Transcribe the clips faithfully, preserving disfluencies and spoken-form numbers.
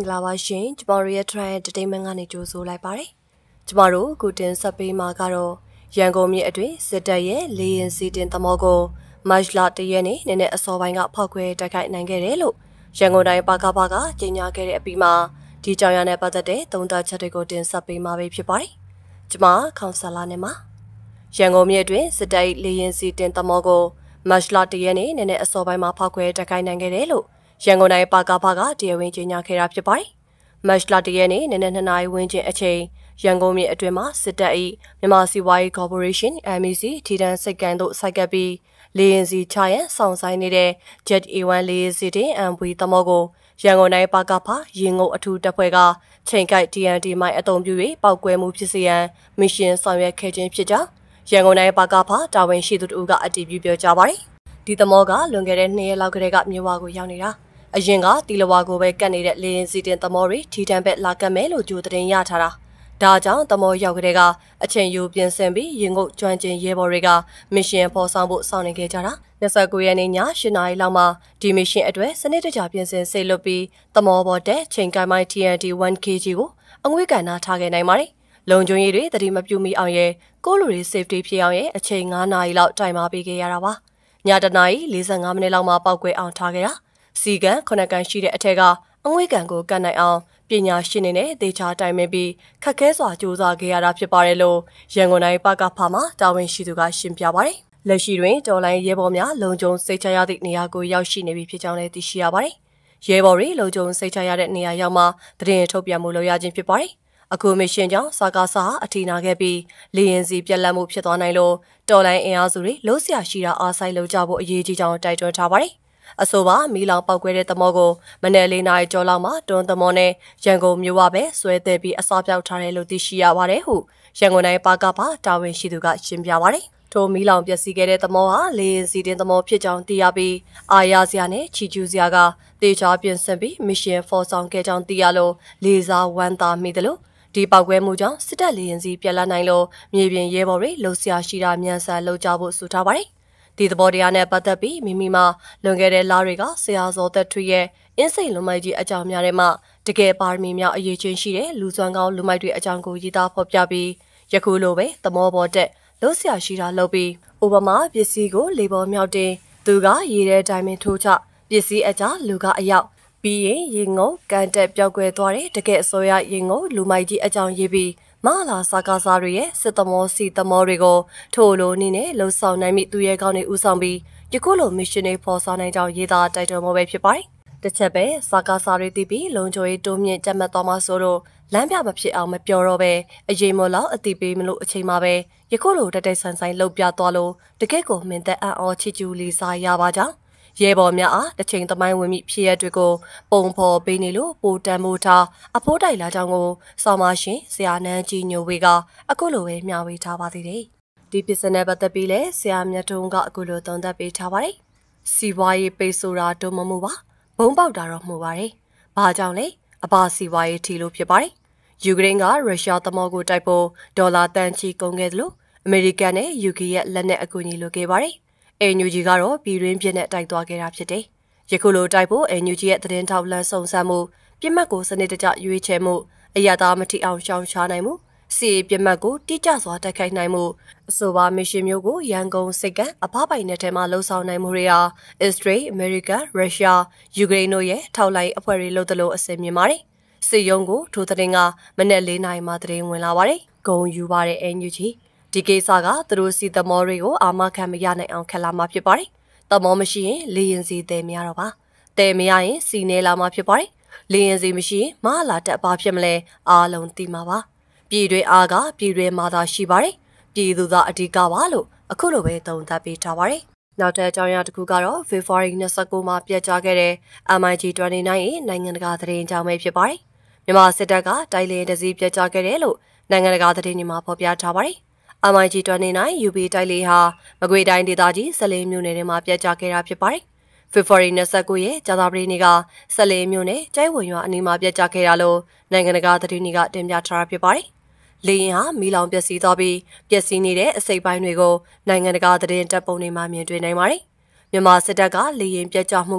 လာပါရှင်ကျမတို့ရဲ့ Trian entertainment ကနေကြိုဆိုလိုက်ပါတယ်ကျမတို့ကုတင်ဆက်ပေးမှာကတော့ရန်ကုန်မြို့အတွင်းစစ်တပ်ရဲ့လေရင်စီတင်သမောကိုမတ်လတရက်နေ့နေ့နဲ့အစောပိုင်းကဖောက်ခွဲတိုက်ခိုက်နိုင်ခဲ့တယ်လို့ရန်ကုန်တိုင်းပါကပါကကြေညာခဲ့တဲ့အပြီးမှာဒီကြောင်ရနဲ့ပတ်သက်တဲ့သုံးသပ်ချက်တွေကိုတင်ဆက်ပေးမှာပဲဖြစ်ပါတယ်ကျမခေါင်းဆလာနေမှာရန်ကုန်မြို့အတွင်းစစ်တပ်လေရင်စီတင်သမောကိုမတ်လတရက်နေ့နေ့နဲ့အစောပိုင်းမှာဖောက်ခွဲတိုက်ခိုက်နိုင်ခဲ့တယ်လို့ရန်ကုန်တိုင်းပါကပါကတရားဝင်ကြေညာခဲ့တာဖြစ်ပါတယ်။မတ်လတရက်နေ့နေ့နဲ့နှစ်နာရီဝန်းကျင်အချိန်ရန်ကုန်မြို့အတွင်းမှာစစ်တပ်၏မြန်မာစီးပွားရေးကော်ပိုရေးရှင်း M E C ထီတန်းစိတ်ကမ်းတို့စိုက်ကပ်ပြီးလေရင်စီချရန်ဆောင်ဆိုင်နေတဲ့ Jet A one လေရင်စီတင် M V သမောကိုရန်ကုန်တိုင်းပါကပါရင်ငုံအထူးတပ်ဖွဲ့ကချိန်ကိုက် T N T မိုင်အုံပြု၍ပောက်ကွဲမှုဖြစ်စေရန်မစ်ရှင်ဆောင်ရွက်ခဲ့ခြင်းဖြစ်ကြောင်းရန်ကုန်တိုင်းပါကပါတာဝန်ရှိသူတို့ကအတည်ပြုပြောကြားပါတယ်။ဒီသမောကလွန်ခဲ့တဲ့နှစ်ရက်လောက်ကတည်းကမြို့ဝကိုရောက်နေတာအရင်ကတီလဝါကိုပဲကတ်နေတဲ့လေရင်စီတင်သမောတွေထီတန်းဘက်လာကတ်မယ်လို့ကြိုတင်ရထားတာဒါကြောင့်သမောရောက်ကြတဲ့ကအချိန်ယူပြင်ဆင်ပြီးရင်ငုတ်ကျွမ်းကျင်ရဲဘော်တွေကမစ်ရှင်ပေါ်ဆောင်ဖို့စောင့်နေခဲ့ကြတာနှစ်ဆယ့်ကိုရက်နေ့ည၈နာရီလောက်မှာဒီမစ်ရှင်အတွက်စနစ်တကျပြင်ဆင်ဆေးလွတ်ပြီးသမောပေါ်တဲ့ချိန်ကိုင်းမိုင်း T N T one K G ကိုအငွေ့ကန်နာထားခဲ့နိုင်ပါတယ်လုံခြုံရေးတွေတတိမပြုမိအောင်ရဲ့ကိုလူတွေ safety ဖြစ်အောင်ရဲ့အချိန်၅နာရီလောက်တိုင်ပါပေးခဲ့ရတာပါညတနာရီ၄၅မိနစ်လောက်မှာပောက်ကွဲအောင်ထားခဲ့တာစီကန်ခုနှစ်ကန်ရှိတဲ့အထက်ကအငွေ့ကန်ကိုကတ်နိုင်အောင်ပညာရှင်တွေနဲ့ဒေချာတိုင်ပင်ပြီးခက်ခဲစွာစူးစမ်းခဲ့ရတာဖြစ်ပါတယ်လို့ရန်ကုန်တိုင်းပကဖာမှာတာဝန်ရှိသူကရှင်းပြပါတယ်။လက်ရှိတွင်တော်လိုင်းရဲဘော်များလုံခြုံစိတ်ချရသည့်နေရာကိုရောက်ရှိနေပြီဖြစ်ကြောင်းလည်းသိရှိရပါတယ်။ရဲဘော်တွေလုံခြုံစိတ်ချရတဲ့နေရာရောက်မှသတင်းထုတ်ပြန်မှုလုပ်ရခြင်းဖြစ်ပါတယ်။အခုမစ်ရှင်ကြောင့်စာကားစာအထီနာခဲ့ပြီးလေရင်စီပြက်လက်မှုဖြစ်သွားနိုင်လို့တော်လိုင်းအင်အားစုတွေလို့ဆရာရှိတာအားဆိုင်လုပ်ကြဖို့အရေးကြီးကြောင်းတိုက်တွန်းထားပါတယ်။အဆိုပါမီလောင်ပောက်ကွဲတဲ့သမောကိုမနယ်လေးနာရီကျော်လောက်မှာတွန်းသမောနဲ့ရန်ကုန်မြို့ဝပဲဆွဲသည်ပြီးအစားပြောက်ထားတယ်လို့သိရှိရပါတယ်ဟုရန်ကုန်တိုင်းပါကပါတာဝန်ရှိသူကရှင်းပြပါတယ်။ထိုမီလောင်ပျက်စီးခဲ့တဲ့သမောဟာလေရင်စီတင်သမောဖြစ်ကြောင်းသိရပြီးအာရစရာနဲ့ချီကျူးစရာကတေချာပြင်ဆင်ပြီးမစ်ရှင်ဖော်ဆောင်ခဲ့ကြောင်းသိရလို့လေးစားဝမ်းသာမိတယ်လို့ဒီပောက်ကွဲမှုကြောင့်စစ်တပ်လေရင်စီပြက်လက်နိုင်လို့မြေပြင်ရဲဘော်တွေလှုပ်ရှားရှိတာမြန်ဆန်လှုပ်ကြဖို့ဆိုထားပါတယ်။ဒီသဘောတရားနဲ့ပတ်သက်ပြီးမိမိမှလွန်ခဲ့တဲ့လတွေကဆရာဇော်သက်ထွေရဲ့အင်းစိန်လူမိုက်ကြီးအကြောင်းများထဲမှာတကယ်ပါရမီများအရေးချင်းရှိတဲ့လူစွမ်းကောင်းလူမိုက်တွေအကြောင်းကိုရေးသားဖော်ပြပြီးယခုလိုပဲသမောပေါ်တက်လို့ဆရာရှိတာလုပ်ပြီးဥပမာပစ္စည်းကိုလေပေါ်မြောက်တင်သူကရေးတဲ့ဒိုင်မင်ထိုးချပစ္စည်းအကြလူကအရောက်ပြီးရင်ရေငုံကန်တက်ပြောက်ကွဲသွားတဲ့တကယ်အစိုးရရေငုံလူမိုက်ကြီးအကြောင်းရေးပြီးမလာစာကားစားတွေရဲ့စစ်သမောစီသမောတွေကိုထိုလိုနည်းနဲ့လှုပ်ဆောင်နိုင်မိသူရဲကောင်းတွေဦးဆောင်ပြီးယခုလိုမစ်ရှင်တွေဖော်ဆောင်နိုင်ကြောင်းရေးသားတိုက်တွန်းမှုပဲဖြစ်ပါတယ်။တစ်ချက်ပဲစာကားစားတွေတည်ပြီးလုံခြုံရေးတိုးမြင့်ကြက်မှတ်သွားမှဆိုတော့လမ်းပြမဖြစ်အောင်မပြောတော့ပဲအရေးမလို့အတိပေးမလို့အချိန်မှာပဲယခုလိုတက်တက်ဆန်ဆန်လှုပ်ပြသွားလို့တကယ့်ကိုမင်းသက်အံ့ဩချီကျူးလေးစားရပါကြောင်းရဲဘော်များအားတစ်ချိန်သမိုင်းဝင်မိဖြစ်ရတွေကိုပုံဖော်ပေးနေလို့ပိုတန်မိုးထားအဖိုးတိုက်လာကြောင်းကိုဆောင်းမရှင်ဆရာနန်းကြီးညိုဝေကအခုလိုပဲမျှဝေထားပါသေးတယ်။ဒီပစ္စနဲ့ပတ်သက်ပြီးလဲဆရာမြတ်ထုံးကအခုလိုသုံးသပ်ပေးထားပါတယ်။စီဝါရေးပိတ်ဆိုတာတုံမမှုပါဘုံပေါက်တာတော့မှုပါတယ်။ဘာကြောင့်လဲအဘာစီဝါရေးထီလို့ဖြစ်ပါတယ်။ယူကရိန်းကရုရှားသမောကိုတိုက်ဖို့ဒေါ်လာတန်ချီကုန်ခဲ့သလိုအမေရိကန်နဲ့ယူကေရဲ့လက်နက်အကူအညီလိုခဲ့ပါတယ်။အန်ယူဂျီကတော့ပြည်တွင်းပြစ်နဲ့တိုက်သွားခဲ့တာဖြစ်တယ်။ယခုလိုတိုက်ဖို့အန်ယူဂျီရဲ့သတင်းထောက်လမ်းစုံစမ်းမှုပြစ်မှတ်ကိုစနစ်တကျရွေးချယ်မှုအရသာမထိအောင်ရှောင်ရှားနိုင်မှုစီပြစ်မှတ်ကိုတိကျစွာတိုက်ခိုက်နိုင်မှုအဆိုပါမစ်ရှင်မျိုးကိုရန်ကုန်စိတ်ကအဖပိုင်နယ်ထဲမှာလှုပ်ဆောင်နိုင်မှုတွေဟာအစ္စရေးအမေရိကန်ရုရှားယူကရိန်းတို့ရဲ့ထောက်လှမ်းအဖွဲ့တွေလို့တလို့အစီအမြင်ပါတယ်။စစ်ရုံးကိုထိုသတင်းကမနေ့၄နာရီမှသတင်းဝင်လာပါတယ်။ဂုံယူပါတဲ့အန်ယူဂျီဒီကိစ္စကသူတို့စီသမောတွေကိုအာမခံမရနိုင်အောင်ခက်လာမှာဖြစ်ပါတယ်။သမောမရှိရင်လေရင်စီတဲမရတော့ပါ။တဲမရရင်စီနေလာမှာဖြစ်ပါတယ်။လေရင်စီမရှိရင်မလာတက်ပါဖြစ်မလဲအားလုံးသိမှာပါ။ပြည်တွင်းအားကပြည်တွင်းမှာသာရှိပါတယ်။ပြည်သူသားအဓိကပါလို့အခုလိုပဲသုံးသပ်ပေးထားပါတယ်။နောက်တဲ့အကြောင်းအရာတစ်ခုကတော့ဖေဖော်ဝါရီ၂၉မှာပြတ်ကျခဲ့တဲ့ M I G twenty-nine ရဲ့နိုင်ငံတကာသတင်းကြောင်းပဲဖြစ်ပါတယ်။မြန်မာစစ်တပ်ကတိုက်လေတစည်းပြတ်ကျခဲ့တယ်လို့နိုင်ငံတကာသတင်းတွေမှာဖော်ပြထားပါတယ်။ M I G twenty-nine ယူ ပီ တိုက်လေဟာမကွေတိုင်းဒေသကြီးဆလေးမြို့နယ်ထဲမှာပြတ်ကျခဲ့တာဖြစ်ပါတယ်။ဖေဖော်ဝါရီ၂၉ရဲ့ကြာသပတေးနေ့ကဆလေးမြို့နယ်ကျိုင်းဝံရွာအနီးမှာပြတ်ကျခဲ့တာလို့နိုင်ငံတကာသတင်းတွေကတင်ပြထားတာဖြစ်ပါတယ်။လေရင်ဟာမီလောင်ပျက်စီးသွားပြီးပျက်စီးနေတဲ့အစိပ်ပိုင်းတွေကိုနိုင်ငံတကာသတင်းတပ်ပုံတွေမှာမြင်တွေ့နိုင်ပါတယ်။မြန်မာစစ်တပ်ကလေရင်ပြတ်ကျမှုကို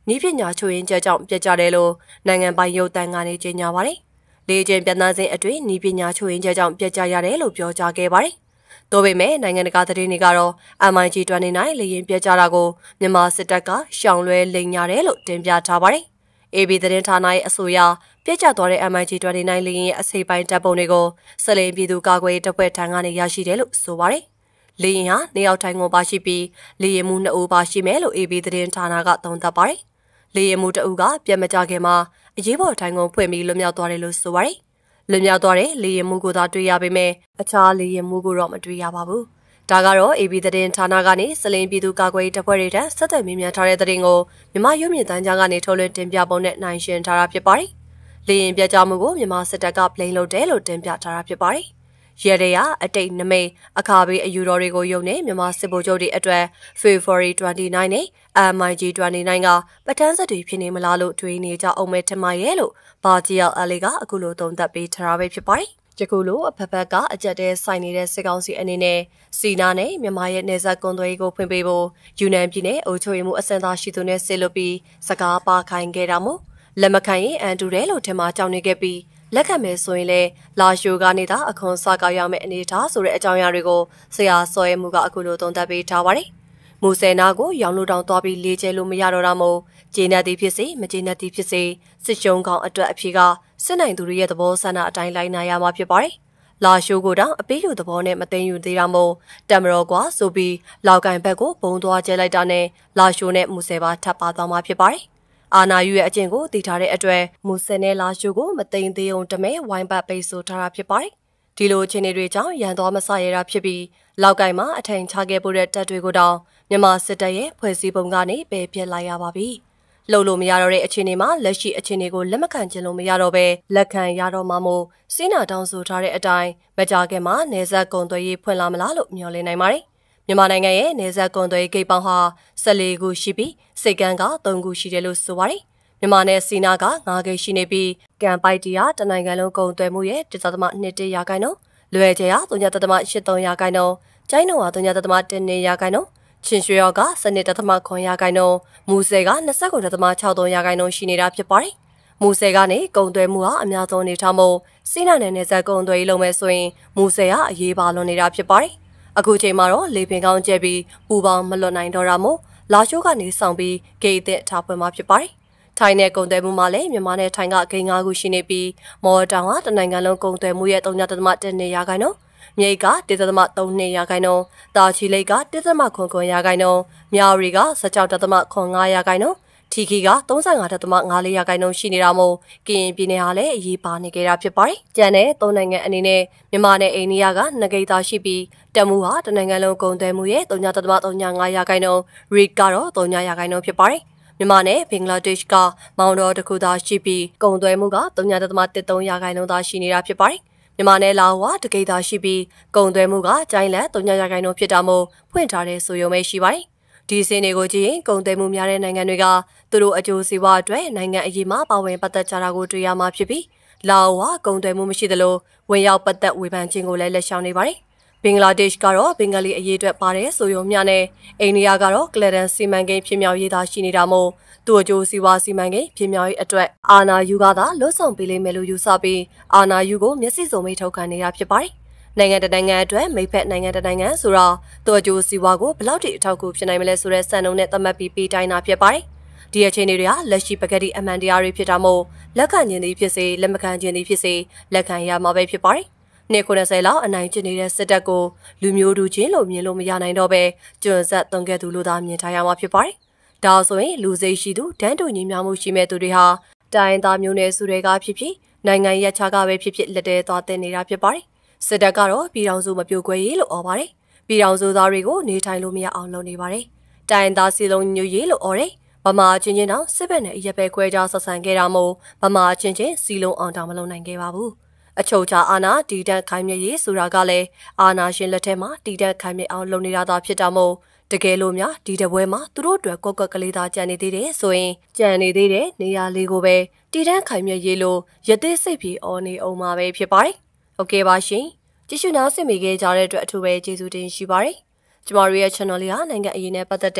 နီးပညာချို့ယွင်းချက်ကြောင့်ပြတ်ကျတယ်လို့နိုင်ငံပိုင်ရုပ်သံကနေကြေညာပါတယ်။လေကျင်းပြန်သားစဉ်အတွင်းနီးပညာချို့ယွင်းချက်ကြောင့်ပြတ်ကျရတယ်လို့ပြောကြားခဲ့ပါတယ်။သို့ပေမဲ့နိုင်ငံတကာသတင်းတွေကတော့ M I G ၂၉ လေရင်ပြတ်ကျတာကိုမြန်မာစစ်တပ်ကရှောင်လွဲလိမ်ညာတယ်လို့တင်ပြထားပါတယ်။ A B သတင်းဌာနရဲ့အဆိုအရပြတ်ကျသွားတဲ့ M I G ၂၉ လေရင်ရဲ့အစိပ်ပိုင်းတပ်ပုံတွေကိုစလင်ပြည်သူကာကွယ်တပ်ဖွဲ့ထံကနေရရှိတယ်လို့ဆိုပါတယ်။လေရင်ဟာနေရောက်ထိုင်ကုန်ပါရှိပြီးလေရင်မှုနှစ်ဦးပါရှိမယ်လို့ A B သတင်းဌာနကသုံးသပ်ပါတယ်။လေရင်မှုတအုပ်ကပြတ်မကြခင်မှာအရေးပေါ်ထိုင်ကုန်ဖွင့်ပြီးလွတ်မြောက်သွားတယ်လို့ဆိုပါတယ်။လွတ်မြောက်သွားတဲ့လေရင်မှုကိုသာတွေ့ရပေမဲ့အခြားလေရင်မှုကိုတော့မတွေ့ရပါဘူး။ဒါကတော့ A B သတင်းဌာနကနေစလင်ပြည်သူကာကွယ်တပ်ဖွဲ့တွေထံဆက်သွယ်မြင်မြန်ထားတဲ့သတင်းကိုမြန်မာရုပ်မြင်သံကြားကနေထုတ်လွှင့်တင်ပြပုံနဲ့နိုင်ရှင်ထားတာဖြစ်ပါတယ်။လေရင်ပြတ်ကျမှုကိုမြန်မာစစ်တပ်ကပလိန်လုပ်တယ်လို့တင်ပြထားတာဖြစ်ပါတယ်။ရဲတွေကအတိတ်နမိတ်အခါဘေးအယူတော်တွေကိုယုံနေမြန်မာစစ်ဗိုလ်ချုပ်တွေအတွက် February ၂၉ နဲ့ M I G ၂၉ ကပထန်းဆက်တွေဖြစ်နေမလားလို့တွေးနေကြအောင်မဲ့ထင်မှရဲ့လို့ဘာဂျီအယ်အလီကအခုလိုသုံးသပ်ပေးထားတာပဲဖြစ်ပါတယ်။ယခုလိုအဖက်ဖက်ကအကြက်တဲဆိုင်နေတဲ့စစ်ကောင်စီအနေနဲ့စီနာနဲ့မြန်မာရဲ့နေဆက်ကွန်သွေးကိုဖွင့်ပေးဖို့ယူနန်ပြည်နယ်အုပ်ချုပ်ရေးမှုအစင်သားရှိသူနဲ့ဆက်လုပ်ပြီးစကားပါခိုင်းခဲ့တာမို့လက်မခံရင်အန်တူတယ်လို့ထင်မှကြောက်နေခဲ့ပြီးလက်ခံမယ်ဆိုရင်လည်းလာရှိုကနေသာအခွန်စကောက်ရမယ့်အနေထားဆိုတဲ့အကြောင်းအရာတွေကိုဆရာစောရဲမှုကအခုလိုသုံးသပ်ပေးထားပါတယ်။မူဆယ်နာကိုရောင်လို့တောင်သွားပြီးလေးကျဲလို့မရတော့တာမို့ဂျင်းနက်တီဖြစ်စေမဂျင်းနက်တီဖြစ်စေစစ်ရှုံးကောင်အတွက်အဖြစ်ကစစ်နိုင်သူတွေရဲ့သဘောဆန္ဒအတိုင်းလိုက်နာရမှာဖြစ်ပါတယ်။လာရှိုကိုတောင်အပေးယူသဘောနဲ့မသိမ်းယူသေးတာမို့တမတော်ကွာဆိုပြီးလောက်ကင်ဘက်ကိုဘုံသွားကျဲလိုက်တာနဲ့လာရှိုနဲ့မူဆယ်ပါထပ်ပါသွားမှာဖြစ်ပါတယ်။အာနာယူရဲ့အကျင့်ကိုတည်ထားတဲ့အတွက်မူဆယ်နဲ့လာရှိုကိုမသိမ်းသေးအောင်တမဲဝိုင်းပတ်ပိတ်ဆို့ထားတာဖြစ်ပါတယ်။ဒီလိုအခြေအနေတွေကြောင့်ရန်သွားမဆရတာဖြစ်ပြီးလောက်ကင်မှာအထိုင်ချခဲ့ဖို့တဲ့တပ်တွေကိုတောင်မြန်မာစစ်တပ်ရဲ့ဖွဲ့စည်းပုံကနေပယ်ပြစ်လိုက်ရပါပြီ။လှုပ်လို့မရတော့တဲ့အခြေအနေမှာလက်ရှိအခြေအနေကိုလက်မခံချင်လို့မရတော့ပဲလက်ခံရတော့မှမို့စိနာတောင်းဆိုထားတဲ့အတိုင်းမကြခင်မှာနေဆက်ကုံသွေးရေးဖွင့်လာမလားလို့မျှော်လင့်နိုင်ပါတယ်။မြန်မာနိုင်ငံရဲ့နေဆက်ကုံသွေးဂိတ်ပေါင်းဟာ၁၄ခုရှိပြီးစိတ်ကန်းက၃ခုရှိတယ်လို့ဆိုပါတယ်။မြန်မာနဲ့စီနာက၅ဂိတ်ရှိနေပြီးကံပိုက်တီယာတနိုင်ငံလုံးကုံသွေးမှုရဲ့တစ်သမ၂၁ရာခိုင်နှုန်းလွယ်ကျဲဟာ၃သမ၈၃ရာခိုင်နှုန်းကျိုင်းနှုံဟာ၃သမ၁၂ရာခိုင်နှုန်းချင်းရွှေရောကစနစ်တသမခွန်ရာခိုင်နှုန်းမူဆယ်က၂၉သမ၆၃ရာခိုင်နှုန်းရှိနေတာဖြစ်ပါတယ်။မူဆယ်ကနေကုံသွဲမှုဟာအများဆုံးနေထားမို့စိနာနယ်နယ်စပ်ကုံသွဲရေးလုပ်မယ်ဆိုရင်မူဆယ်ဟာအရေးပါလွန်နေတာဖြစ်ပါတယ်။အခုချိန်မှာတော့လေပင်ကောင်းကျဲပြီးပူပေါင်းမလွတ်နိုင်တော့တာမို့လာရှိုးကနေဆောင်ပြီးဂိတ်အသစ်ထားဖွင့်မှာဖြစ်ပါတယ်။ထိုင်းနဲ့ကုံသွဲမှုမှာလည်းမြန်မာနဲ့ထိုင်းကဂိတ်၅ခုရှိနေပြီးမော်တောင်ဟာတနိုင်ငံလုံးကုံသွဲမှုရဲ့၃သမ၁၂ရာခိုင်နှုန်းမြိတ်ကတစ်သမ၃၂ရာခိုင်နှုန်းတာချီလိတ်ကတစ်သမခွန်ခွန်ရာခိုင်နှုန်းမြဝတီက၁၆သမခွန်၅ရာခိုင်နှုန်းထီခီက၃၅သမ၅၄ရာခိုင်နှုန်းရှိနေတာမို့ကရင်ပြည်နယ်ဟာလည်းအရေးပါနေကြတာဖြစ်ပါတယ်။ကျန်တဲ့သုံးနိုင်ငံအနေနဲ့မြန်မာနဲ့အိန္ဒိယကနှစ်ဂိတ်သားရှိပြီးတမူဟာတနိုင်ငံလုံးကုန်သွယ်မှုရဲ့၃သမ၃၅ရာခိုင်နှုန်းရီကတော့၃ရာခိုင်နှုန်းဖြစ်ပါတယ်။မြန်မာနဲ့ဘင်္ဂလားဒေ့ရှ်ကမောင်တော်တစ်ခုသာရှိပြီးကုန်သွယ်မှုက၃သမ၁၃ရာခိုင်နှုန်းသာရှိနေတာဖြစ်ပါတယ်။မြန်မာနယ်လာဝါတကိတ်သာရှိပြီးကုံသွဲမှုကကျိုင်းလက်၃ရာခိုင်နှုန်းဖြစ်တာမို့ဖွင့်ထားတဲ့ဆိုရုံပဲရှိပါတယ်။ဒီစင်းတွေကိုကြည့်ရင်ကုံသွဲမှုများတဲ့နိုင်ငံတွေကသူတို့အကျိုးစီးပွားအတွက်နိုင်ငံအရေးမှာပါဝင်ပတ်သက်ကြတာကိုတွေ့ရမှာဖြစ်ပြီးလာဝါကုံသွဲမှုမရှိသလိုဝင်ရောက်ပတ်သက်ဝေဖန်ခြင်းကိုလည်းလက်ရှောင်နေပါတယ်။ဘင်္ဂလားဒေ့ရှ်ကတော့ဘင်္ဂလီအရေးအတွက်ပါတယ်ဆိုရုံမျှနဲ့အိန္ဒိယကတော့ကလဒန်စီမံကိန်းဖြစ်မြောက်ရေးသာရှိနေတာမို့သူ့အကျိုးစီးပွားစီမံကိန်းဖြစ်မြောက်ရေးအတွက်အာနာယူကသာလွတ်ဆောင်ပေးလိမ့်မယ်လို့ယူဆပြီးအာနာယူကိုမျက်စိစုံမိထုတ်ခံနေတာဖြစ်ပါတယ်။နိုင်ငံတနိုင်ငံအတွက်မိဖက်နိုင်ငံတနိုင်ငံဆိုတာသူ့အကျိုးစီးပွားကိုဘယ်လောက်ထိအထောက်အကူဖြစ်နိုင်မလဲဆိုတဲ့စံနှုန်းနဲ့သတ်မှတ်ပြီးပေးတိုင်းတာဖြစ်ပါတယ်။ဒီအခြေအနေတွေဟာလက်ရှိပကတိအမှန်တရားတွေဖြစ်တာမို့လက်ခံခြင်းသည်ဖြစ်စေလက်မခံခြင်းသည်ဖြစ်စေလက်ခံရမှာပဲဖြစ်ပါတယ်။နှစ်၉၀လောက်အနိုင်ကျင့်နေတဲ့စစ်တပ်ကိုလူမျိုးတူချင်းလို့မြင်လို့မရနိုင်တော့ပဲကျွန်းဆက်သွန်ခဲ့သူလို့သာမြင်ထားရမှာဖြစ်ပါတယ်။ဒါဆိုရင်လူစိတ်ရှိသူတန်းတူညီမျှမှုရှိမဲ့သူတွေဟာတိုင်းသားမျိုးနွယ်စုတွေကဖြစ်ဖြစ်နိုင်ငံရပ်ခြားကပဲဖြစ်ဖြစ်လက်တဲသွားတင်နေတာဖြစ်ပါတယ်။စစ်တပ်ကတော့ပြည်ထောင်စုမပြိုကွဲရေးလို့អော်ပါတယ်။ပြည်ထောင်စုသားတွေကိုနေထိုင်လို့မရအောင်လုပ်နေပါတယ်။တိုင်းသားစီလုံးညွရေးလို့អော်တယ်။ဗမာချင်းချင်းတောင်စစ်ဘက်နဲ့အရက်ပဲခွဲခြားဆက်ဆံခဲ့တာမို့ဗမာချင်းချင်းစီလုံးအောင်တောင်မလုပ်နိုင်ခဲ့ပါဘူး။အချုပ်ချာအာဏာတည်တံ့ခိုင်မြဲရေးဆိုတာကလည်းအာဏာရှင်လက်ထက်မှာတည်တံ့ခိုင်မြဲအောင်လုပ်နေတာသာဖြစ်တာမို့တကယ်လို့များဒီတပွဲမှာသူတို့အတွက်ကွက်ကွက်ကလေးသာကြံနေသေးတယ်ဆိုရင်ကြံနေသေးတဲ့နေရာလေးကိုပဲတည်တံ့ခိုင်မြဲရေးလို့ရသေးစိတ်ပြေအော်နေအောင်မှာပဲဖြစ်ပါတယ်။ဟုတ်ကဲ့ပါရှင်။ကြည့်ရှုနားဆင်မိခဲ့ကြတဲ့အတွက်အထူးပဲကျေးဇူးတင်ရှိပါတယ်။ကျမတို့ရဲ့ channel လေးဟာနိုင်ငံအရေးနဲ့ပတ်သက်တဲ့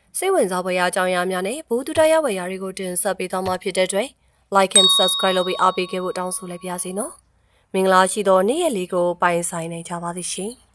စိတ်ဝင်စားဖွယ်ရာအကြောင်းအရာများနဲ့ဘူတူတရဝယ်ရာတွေကိုတင်ဆက်ပေးသွားမှာဖြစ်တဲ့အတွက် like and subscribe လုပ်ပြီးအားပေးခဲ့ဖို့တောင်းဆိုလိုက်ပါရစေနော်မင်္ဂလာရှိသောနေ့ရက်လေးကိုပိုင်ဆိုင်နိုင်ကြပါသည်ရှင်